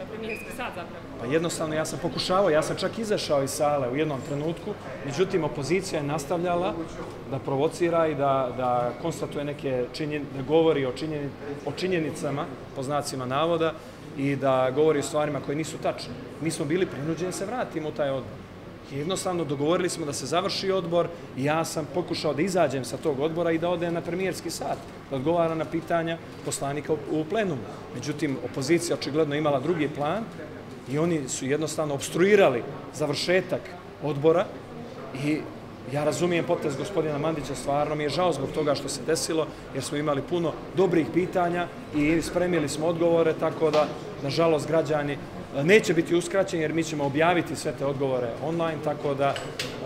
na premijerski sat zapravo? Pa jednostavno ja sam pokušavao, ja sam čak izašao iz sale u jednom trenutku, međutim opozicija je nastavljala da provocira i da konstatuje neke činjenice, da govori o činjenicama, po znacima navoda, i da govori o stvarima koje nisu tačne. Mi smo bili prinuđeni da se vratimo u taj odbor. Jednostavno dogovorili smo da se završi odbor i ja sam pokušao da izađem sa tog odbora i da odem na premijerski sat, da odgovara na pitanja poslanika u plenumu. Međutim, opozicija očigledno imala drugi plan i oni su jednostavno obstruirali završetak odbora i ja razumijem potez gospodina Mandića, stvarno mi je žao zbog toga što se desilo, jer smo imali puno dobrih pitanja i spremili smo odgovore, tako da, nažalost, građani neće biti uskraćeni, jer mi ćemo objaviti sve te odgovore online, tako da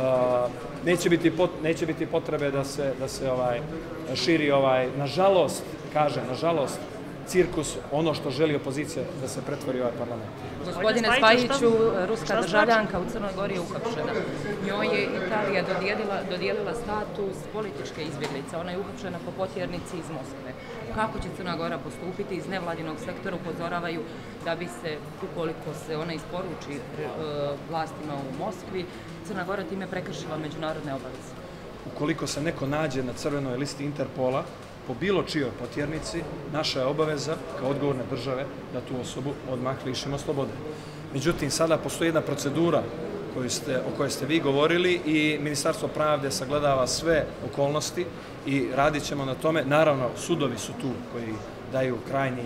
neće biti potrebe da se širi nažalost, cirkus, ono što želi opozicija da se pretvori ovaj parlament. Gospodine Spajiću, ruska državljanka u Crnoj Gori je uhapšena. Njoj je Italija dodijelila status političke izbjeglice. Ona je uhapšena po potjernici iz Moskve. Kako će Crna Gora postupiti? Iz nevladinog sektora upozoravaju da bi se, ukoliko se ona isporuči vlastima u Moskvi, Crna Gora time prekršila međunarodne obaveze. Ukoliko se neko nađe na crvenoj listi Interpola, po bilo čijoj potjernici, naša je obaveza, kao odgovorne države, da tu osobu odmah lišimo slobode. Međutim, sada postoji jedna procedura o kojoj ste vi govorili i Ministarstvo pravde sagledava sve okolnosti i radit ćemo na tome. Naravno, sudovi su tu koji daju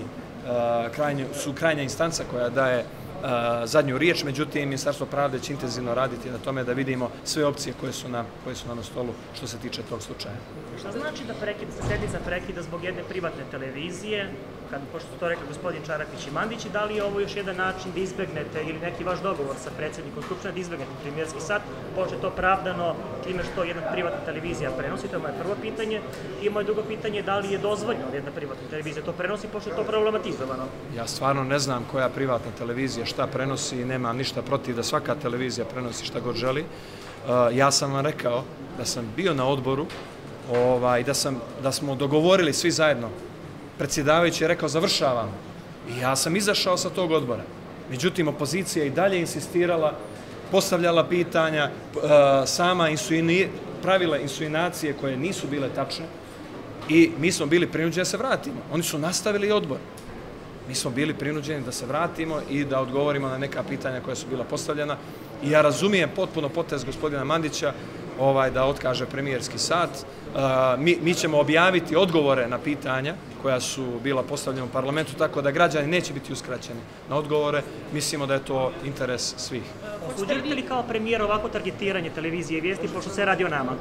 krajnja instanca koja daje zadnju riječ, međutim, Ministarstvo pravde će intenzivno raditi na tome da vidimo sve opcije koje su nam na stolu što se tiče tog slučaja. Šta znači da sednica prekida zbog jedne privatne televizije, pošto su to rekli gospodin Čarapić i Mandić, da li je ovo još jedan način da izbegnete ili neki vaš dogovor sa predsjednikom Skupštine da izbegnete premijerski sat, pošto je to pravdano time što jedna privatna televizija prenosi, to je moje prvo pitanje, i moje drugo pitanje je da li je dozvoljeno da jedna privatna televizija to prenosi, pošto je to problematizovano. Ja stvarno ne znam koja privatna televizija šta prenosi i nemam ništa protiv da svaka televizija prenosi šta god želi. Ja sam vam rekao da sam bio na odboru i da smo dogovorili svi zajedno. Predsjedavajući je rekao završavamo i ja sam izašao sa tog odbora. Međutim, opozicija i dalje insistirala, postavljala pitanja, sama pravila insinuacije koje nisu bile tačne i mi smo bili prinuđeni da se vratimo. Oni su nastavili odbor. Mi smo bili prinuđeni da se vratimo i da odgovorimo na neka pitanja koja su bila postavljena. I ja razumijem potpuno potez gospodina Mandića da otkaže premijerski sat. Mi ćemo objaviti odgovore na pitanja koja su bila postavljena u parlamentu, tako da građani neće biti uskraćeni na odgovore. Mislimo da je to interes svih. Osuđujete li kao premijer ovako targetiranje televizije i vijesti, pošto se radi o nama?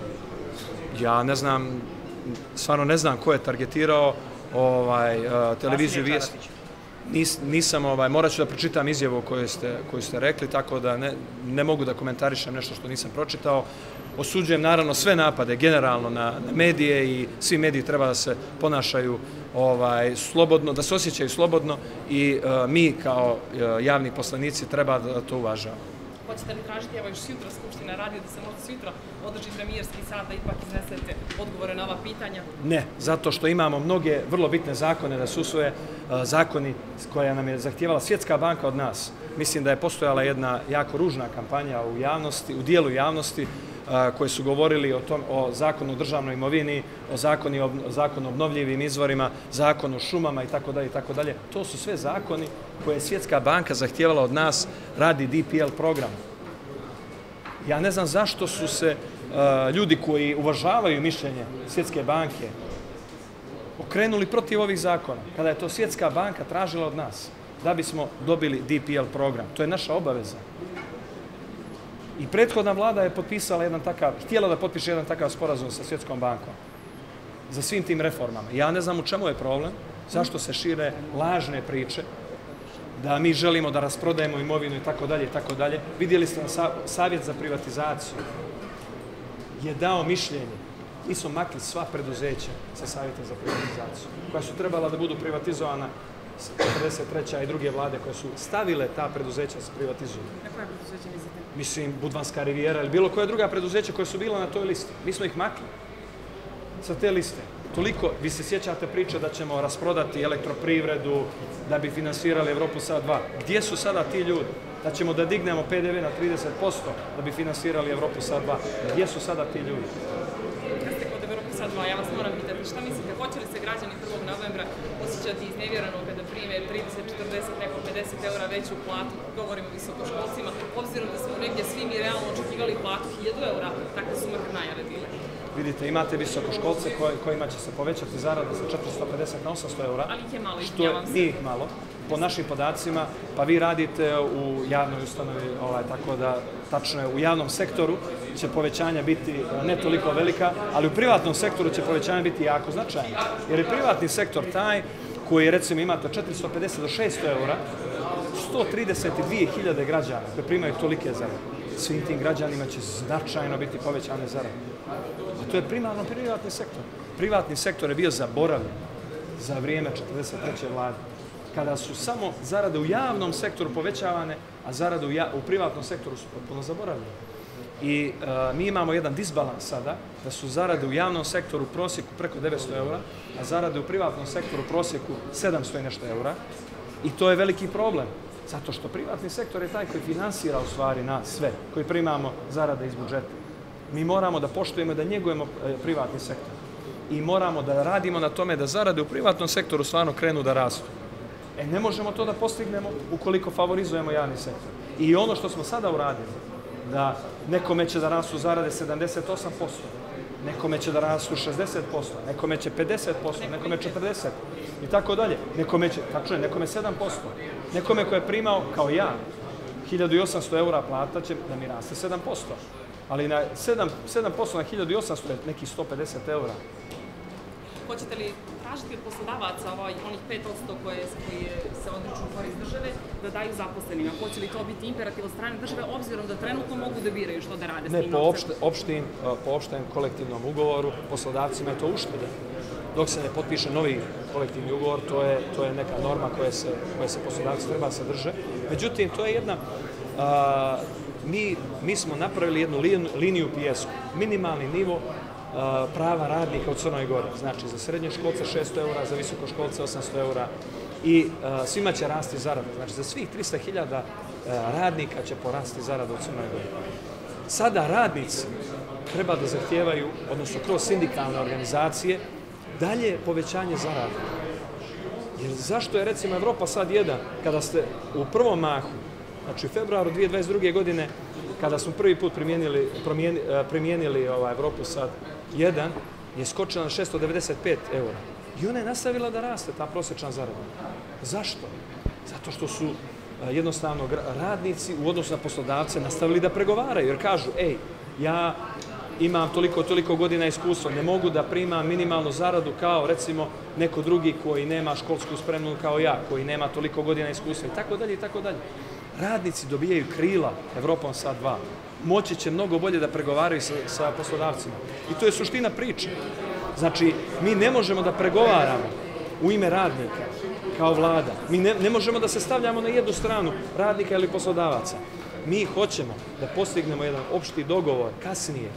Ja ne znam, stvarno ne znam ko je targetirao televiziju vijesti. Nisam, morat ću da pročitam izjavu koju ste rekli, tako da ne mogu da komentarišem nešto što nisam pročitao. Osuđujem naravno sve napade generalno na medije i svi mediji treba da se ponašaju slobodno, da se osjećaju slobodno i mi kao javni poslanici treba da to uvažavamo. Hoćete li tražiti, evo još sutra Skupština radi, da se možda sutra održi premijerski sat, da ipak iznesete odgovore na ova pitanja? Ne, zato što imamo mnoge vrlo bitne zakone da se usvoje, zakoni koja nam je zahtijevala Svjetska banka od nas. Mislim da je postojala jedna jako ružna kampanja u dijelu javnosti koji su govorili o zakonu o državnoj imovini, o zakonu o obnovljivim izvorima, zakonu o šumama itd. To su sve zakoni koje je Svjetska banka zahtijevala od nas radi DPL program. Ja ne znam zašto su se ljudi koji uvažavaju mišljenje Svjetske banke okrenuli protiv ovih zakona, kada je to Svjetska banka tražila od nas da bismo dobili DPL program. To je naša obaveza. I prethodna vlada je htjela da potpiše jedan takav sporazum sa Svjetskom bankom za svim tim reformama. Ja ne znam u čemu je problem, zašto se šire lažne priče, da mi želimo da rasprodajemo imovinu itd. Vidjeli ste Savjet za privatizaciju je dao mišljenje. Mi smo makli sva preduzeća sa Savjeta za privatizaciju, koja su trebala da budu privatizovana 43. i druge vlade koje su stavile ta preduzeća da se privatizuju. Na koje preduzeće mislite? Mislim, Budvanska rivijera ili bilo koja druga preduzeća koja su bila na toj listi. Mi smo ih makli sa te liste. toliko, vi se sjećate priče da ćemo rasprodati elektroprivredu da bi finansirali Evropu sad 2. Gdje su sada ti ljudi? Da ćemo da dignemo PDV na 30% da bi finansirali Evropu sad 2. Gdje su sada ti ljudi? Kad ste kod Evropu sad 2, ja vas moram pitati, šta mislite, hoće li se građani 1. novembra osjećati iznevjereno kada prime 30, 40, neko 50 eura veću platu, govorimo visokoškolcima, obzirom da smo negdje svi mi realno očekivali platu 1000 eura, takve su makar najave bile. Vidite, imate visokoškolce kojima će se povećati zarada sa 450 na 800 eura. Ali ih je malo, što nije ih malo. Po našim podacima, pa vi radite u javnoj ustanovi, tako da tačno je u javnom sektoru će povećanja biti ne toliko velika, ali u privatnom sektoru će povećanja biti jako značajna. Jer je privatni sektor taj koji, recimo, imate 450 do 600 eura, 132.000 građana koji primaju tolike zarade. Svim tim građanima će značajno biti povećane zarade. A to je primarno privatni sektor. Privatni sektor je bio zaboravljen za vrijeme 43. vlade, kada su samo zarade u javnom sektoru povećavane, a zarade u privatnom sektoru su potpuno zaboravljene. I mi imamo jedan disbalans sada, da su zarade u javnom sektoru u prosjeku preko 900 eura, a zarade u privatnom sektoru u prosjeku 700 i nešto eura. I to je veliki problem, zato što privatni sektor je taj koji finansira u stvari nas sve, koji primamo zarade iz budžeta. Mi moramo da poštujemo i da njegujemo privatni sektor. I moramo da radimo na tome da zarade u privatnom sektoru stvarno krenu da rastu. Ne možemo to da postignemo ukoliko favorizujemo javni sektor. I ono što smo sada uradili, da nekome će da rastu zarade 78%, nekome će da rastu 60%, nekome će 50%, nekome 40% i tako dalje. Nekome će, tačno je, nekome 7%. Nekome ko je primao, kao ja, 1800 eura plata će da mi raste 7%. Ali na 7% na 1800 je nekih 150 eura. Hoćete li tražiti od poslodavaca onih 5% koje se odriču u korist države da daju zaposlenima? Hoće li to biti imperativ od strane države, obzirom da trenutno mogu da biraju što da rade s tim novcem? Ne, po opštem kolektivnom ugovoru poslodavcima je to ušteda. Dok se ne potpiše novi kolektivni ugovor, to je neka norma koje se poslodavci treba se drže. Međutim, to je jedna... Mi smo napravili jednu liniju pijesku, minimalni nivo prava radnika u Crnoj Gori. Znači, za srednje školce 600 eura, za visokoškolce 800 eura i svima će rasti zarada. Znači, za svih 300.000 radnika će porasti zarada u Crnoj Gori. Sada radnici treba da zahtijevaju, odnosno kroz sindikalne organizacije, dalje povećanje zarada. Jer zašto je, recimo, Evropa sad 1, kada ste u prvom mahu, znači u februaru 2022. godine, kada smo prvi put primijenili Evropu sad 1, je skočila na 695 eura. I ona je nastavila da raste, ta prosječna zarada. Zašto? Zato što su jednostavno radnici u odnosu na poslodavce nastavili da pregovaraju, jer kažu, ja imam toliko godina iskustva, ne mogu da primam minimalnu zaradu kao, recimo, neko drugi koji nema školsku spremu kao ja, koji nema toliko godina iskustva i tako dalje i tako dalje. Radnici dobijaju krila Evropom sad 2. Moći će mnogo bolje da pregovaraju sa poslodavcima. I to je suština priče. Znači, mi ne možemo da pregovaramo u ime radnika kao vlada. Mi ne možemo da se stavljamo na jednu stranu radnika ili poslodavaca. Mi hoćemo da postignemo jedan opšti dogovor kasnije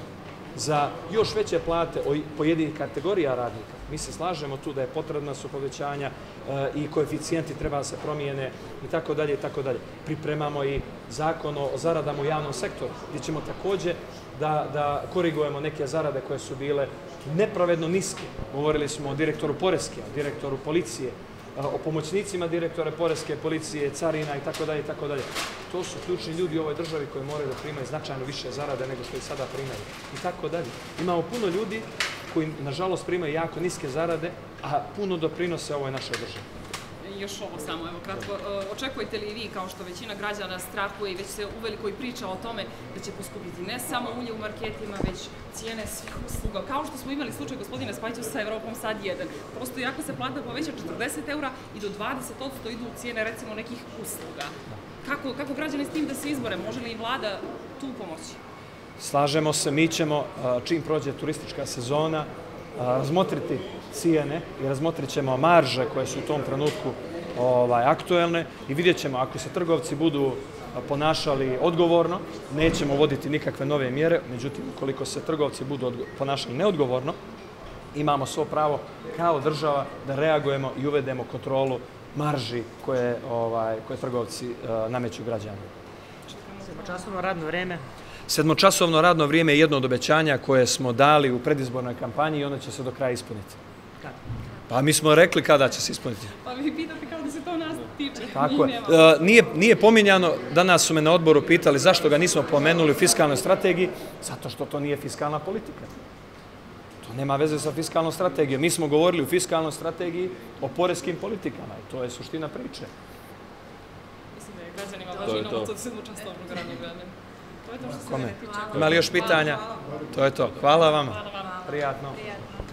za još veće plate pojedinih kategorija radnika. Mi se slažemo tu da je potrebna su povećanja i koeficijenti treba da se promijene i tako dalje i tako dalje. Pripremamo i zakon o zaradama u javnom sektoru, gdje ćemo također da korigujemo neke zarade koje su bile nepravedno niske. Govorili smo o direktoru poreske, o direktoru policije, o pomoćnicima direktora poreske, policije, carina i tako dalje i tako dalje. To su ključni ljudi u ovoj državi koji moraju da primaju značajno više zarade nego što i sada primaju. I tako dalje. Imamo puno ljudi koji, nažalost, primaju jako niske zarade, a puno doprinose ovoj našoj državi. Još ovo samo, evo kratko. Očekujete li vi, kao što većina građana strahuje i već se uveliko i priča o tome da će poskupiti ne samo ulje u marketima, već cijene svih usluga, kao što smo imali slučaj, gospodine Spajiću, sa Evropom sad 1. Prosto, jako se plata poveća 40 eura i do 20% idu cijene, recimo, nekih usluga. Kako građani s tim da se izbore? Može li i vlada tu pomoći? Slažemo se, mi ćemo, čim prođe turistička sezona, razmotriti cijene i razmotrit ćemo marže koje su u tom trenutku aktuelne i vidjet ćemo ako se trgovci budu ponašali odgovorno, nećemo voditi nikakve nove mjere, međutim, ukoliko se trgovci budu ponašali neodgovorno, imamo svo pravo kao država da reagujemo i uvedemo kontrolu marži koje trgovci nameću građanima. Sedmočasovno radno vreme? Sedmočasovno radno vrijeme je jedno od obećanja koje smo dali u predizbornoj kampanji i ono će se do kraja ispuniti. Kada? Pa mi smo rekli kada će se ispuniti. Pa vi pitate kao da se to nas tiče. Tako je. Nije pominjano, danas su me na odboru pitali zašto ga nismo pomenuli u fiskalnoj strategiji, zato što to nije fiskalna politika. To nema veze sa fiskalnom strategijom. Mi smo govorili u fiskalnoj strategiji o poreskim politikama i to je suština priče. Mislim da je građanima važno novac od 7-časovnog radnog vremena. To je to što se mene tiče. Ima li još pitanja? To je to. Hvala vama. Prijatno.